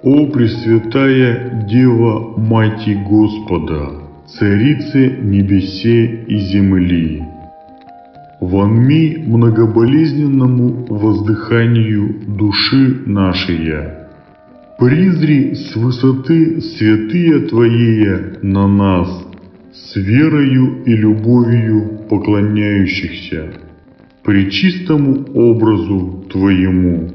О Пресвятая Дева, Мати Господа, Царице небесе и земли, вонми многоболезненному воздыханию души нашей, призри с высоты святые Твоея на нас, с верою и любовью поклоняющихся пречистому образу Твоему.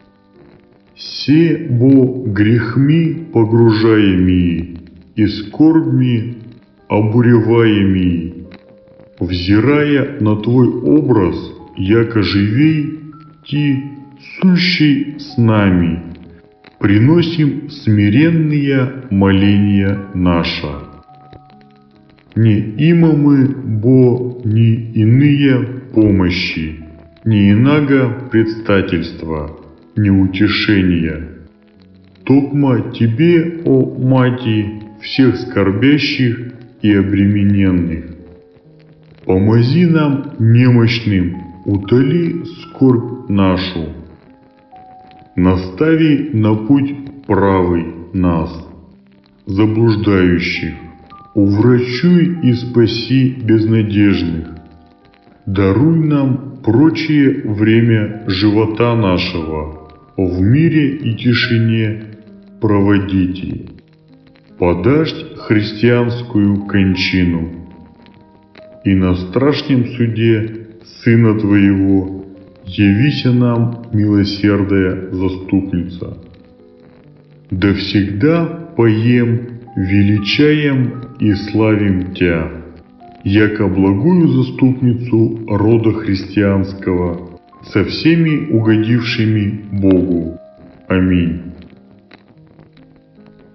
Се бо грехми погружаемые и скорбми обуреваемые, взирая на Твой образ, яко живей Ти, сущий с нами, приносим смиренные моления наша. Не имамы бо ни иные помощи, ни инаго предстательства, ни утешения. Токма Тебе, о Мати, всех скорбящих и обремененных. Помози нам немощным, утоли скорбь нашу. Настави на путь правый нас, заблуждающих. Уврачуй и спаси безнадежных. Даруй нам прочее время живота нашего в мире и тишине проводите. Подашь христианскую кончину, и на страшном суде Сына Твоего явися нам, милосердная заступница. Да всегда поем, величаем и славим Тя, яко благую заступницу рода христианского, со всеми угодившими Богу. Аминь.